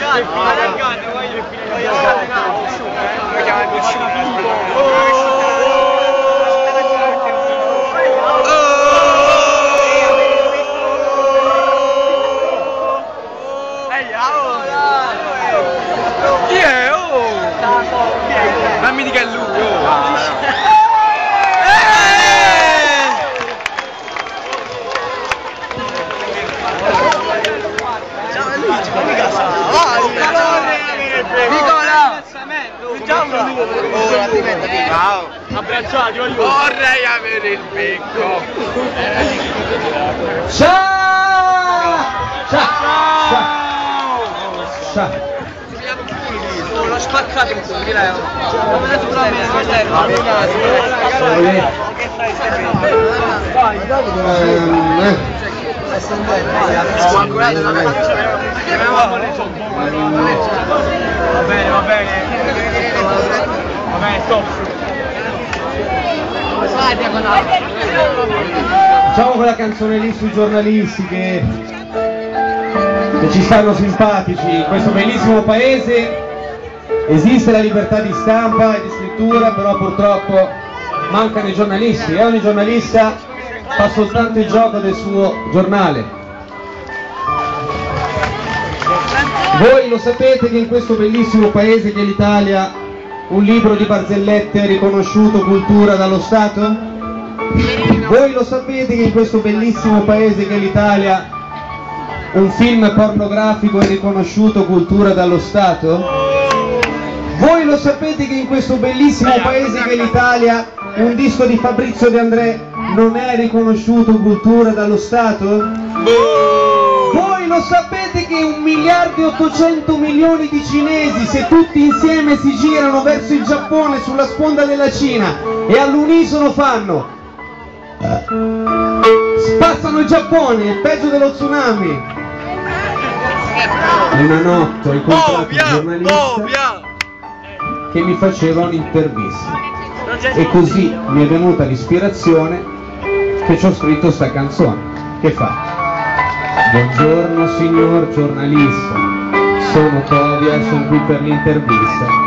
Dammi di che è lui, abbracciati, vorrei avere il becco. Ciao! Ciao! L'ho spaccato in culo, non me ne tu la va bene, stop. Facciamo quella canzone lì sui giornalisti che ci stanno simpatici. In questo bellissimo paese esiste la libertà di stampa e di scrittura, però purtroppo mancano i giornalisti e ogni giornalista fa soltanto il gioco del suo giornale. Voi lo sapete che in questo bellissimo paese che è l'Italia un libro di barzellette è riconosciuto cultura dallo Stato? Voi lo sapete che in questo bellissimo paese che è l'Italia un film pornografico è riconosciuto cultura dallo Stato? Voi lo sapete che in questo bellissimo paese che è l'Italia un disco di Fabrizio De André non è riconosciuto cultura dallo Stato? Voi lo sapete che 1.800.000.000 di cinesi, se tutti insieme si girano verso il Giappone sulla sponda della Cina e all'unisono fanno spazzano il Giappone, il peggio dello tsunami. Una notte ho incontrato un giornalista che mi faceva un'intervista e così mi è venuta l'ispirazione che ci ho scritto sta canzone che fa: buongiorno signor giornalista, sono Todia, sono qui per l'intervista.